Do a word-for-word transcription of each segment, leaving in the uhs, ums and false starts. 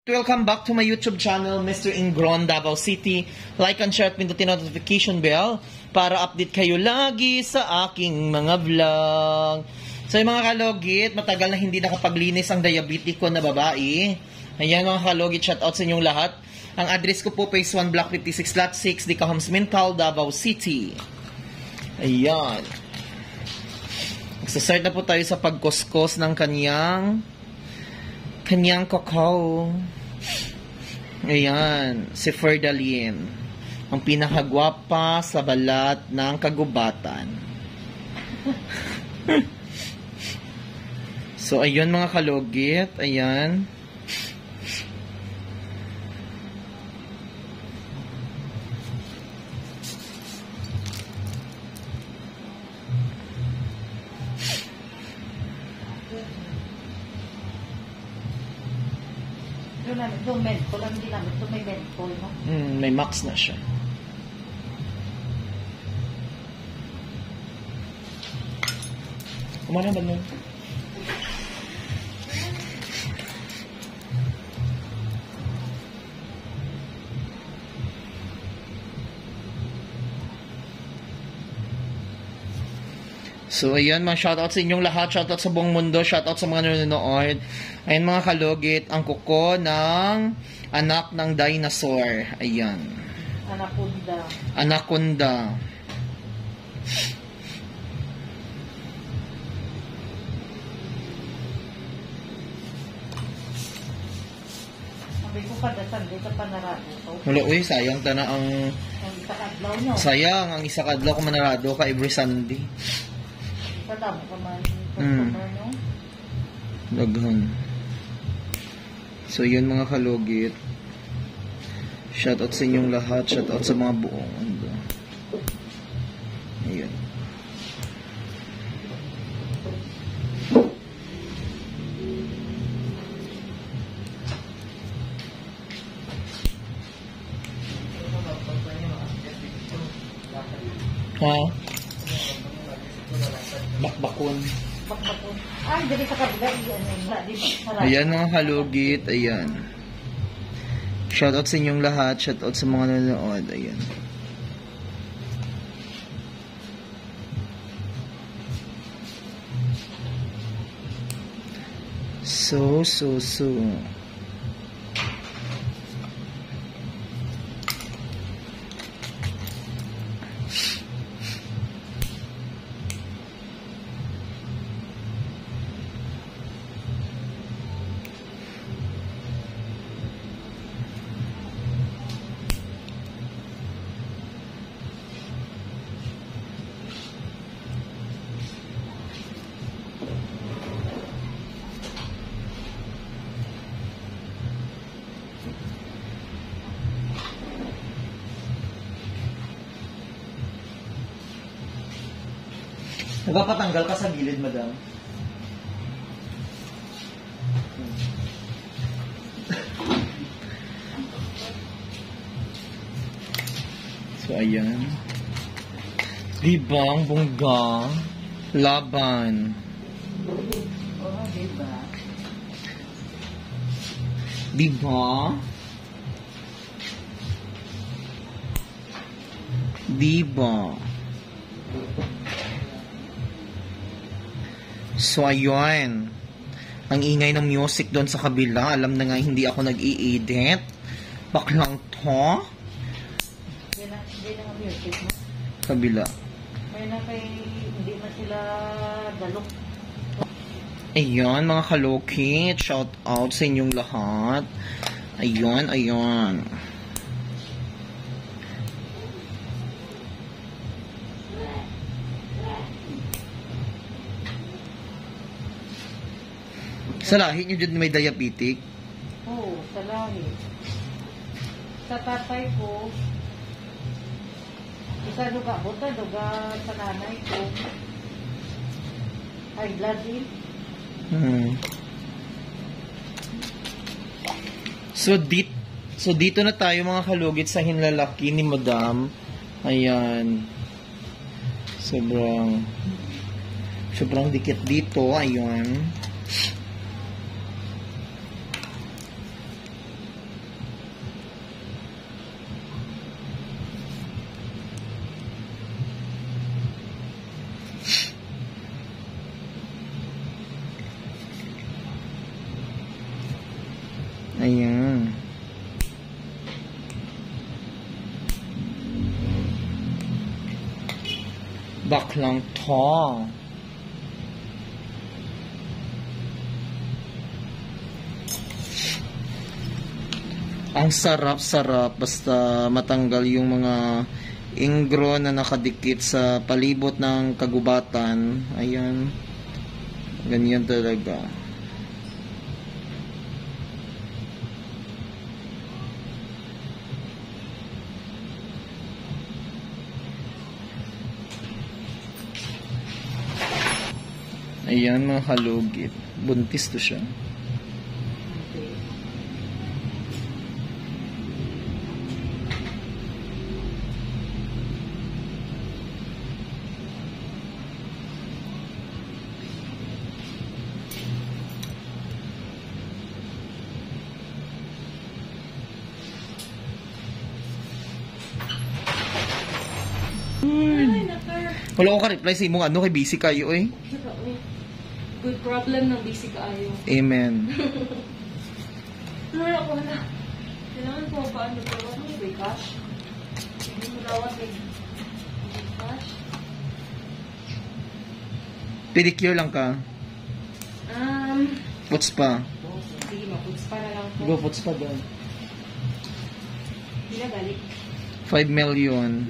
Welcome back to my YouTube channel, Mister Ingrown, Davao City. Like and share at pindutin notification bell para update kayo lagi sa aking mga vlog. So yung mga kalugit, matagal na hindi nakapaglinis ang diabetiko na babae. Ayan mga kalugit, shout out sa inyong lahat. Ang address ko po, Phase one, Block fifty-six, Lot six, Deca, Mintal, Davao City. Ayan. Magsasart na po tayo sa pagkuskos ng kanyang kanyang kakao. Ayan, si Ferdalin, ang pinakagwapa sa balat ng kagubatan. So, ayun mga kalugit, ayan. Ito mentol, lang din namin. Ito may mentol, no? Hmm, may max na siya. Kumana ba nun? So, ayan, mga shoutout sa inyong lahat. Shoutout sa buong mundo. Shoutout sa mga nanonood. Ayan, mga kalugit, ang kuko ng anak ng dinosaur. Ayan. Anaconda. Anaconda. Sabi ko pa, dasan, di ka pa narado. Wala, uy, sayang ta na ang... Ang isa kadlaw nyo. Sayang, ang isa kadlaw ko manarado ka every Sunday. Padamo ka man. Mm. No? Daghan. So, yun mga kalugit. Shoutout sa inyong lahat. Shoutout sa mga buong. Ano. Ayun. Ha? Bakbakon. Bakbakon. Ay, dali sa kabila. Ayan mga kalugit. Ayan. Shoutout sa inyong lahat. Shoutout sa mga nanonood. Ayan. So, so, so. Nagpapatanggal ka sa gilid, madam. So, ayan. Diba, ang bongga. Laban. Oo, diba? Diba? Diba? So, ayun. Ang ingay ng music doon sa kabila. Alam na nga, hindi ako nag-i-edit. Baklang to. Hindi na, hindi na nga music mo. Kabila. Kaya na kay, hindi na sila dalok. Ayun, mga kalukit. Shout out sa inyong lahat. Ayun, ayun. Sa lahi nyo dyan may diabetic? Oo, sa lahi. Sa tatay ko, isa duga, buta duga sa nanay ko. High blood din. Hmm. So, dit, so dito na tayo mga kalugit sa hinlalaki ni Madam. Ayan. Sobrang sobrang dikit dito. Ayun. Ayan. Baklang to. Ang sarap-sarap basta matanggal yung mga ingro na nakadikit sa palibot ng kagubatan. Ayan. Ganyan talaga. Ayan mga kalugit. Buntis to siya. Ay, nakar. Wala ko ka-reply sa imong ano kay busy kayo eh. Good problem ng busy kaayo. Amen. Wala ko na. Kailangan ko ba ano ko? Ano yung gcash? Hindi mo lawat may gcash? Pedicure lang ka. Um, Puts pa. oh, sige, maputs pa na lang po. Go, puts pa doon. Hindi na balik. five million.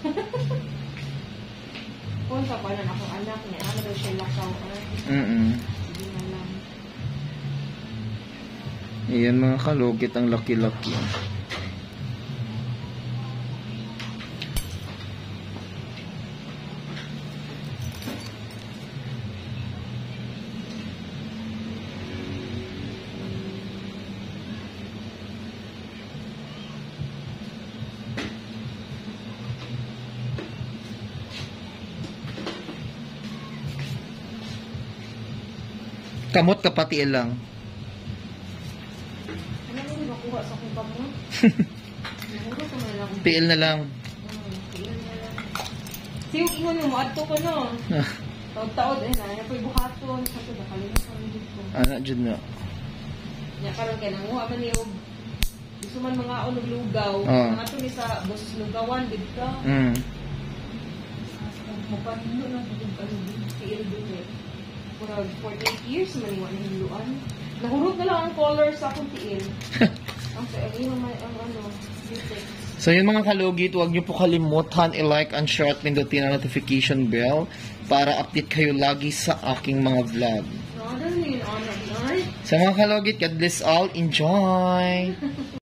Kung sa pa na akong anak niya, ano daw siya lakaw. Mm-mm. Sige na lang. Ayan mga kalugit, ang laki-laki. Kamot kapati lang. Ano mo yung makuha sa kong kamot? Nahuro ko na lang. P L na lang. Hmm, sige na lang. Siyong ingon yung maadto ko no. Taod-taod eh na. Yan po'y buhaton. Kasi nakalimutan ko dito. Ana, dyan na. Nya karon kay nanguha man ni og gusto man mga unog lugaw. Oo. Mga to ni sa boses lugawan dito. Mm. Mapando na sa ano tiil dito eh. Pura forty-eight years man yung ano hiluan. Nahurot na lang ang color sa akong tiil. Ang sa ano naman ang ano latex. So yun mga kalugit, huwag niyo po kalimutan i-like and share at pindutin ang notification bell para update kayo lagi sa aking mga vlog. No, doesn't mean on at night. Sa mga kalugit, God bless all. Enjoy!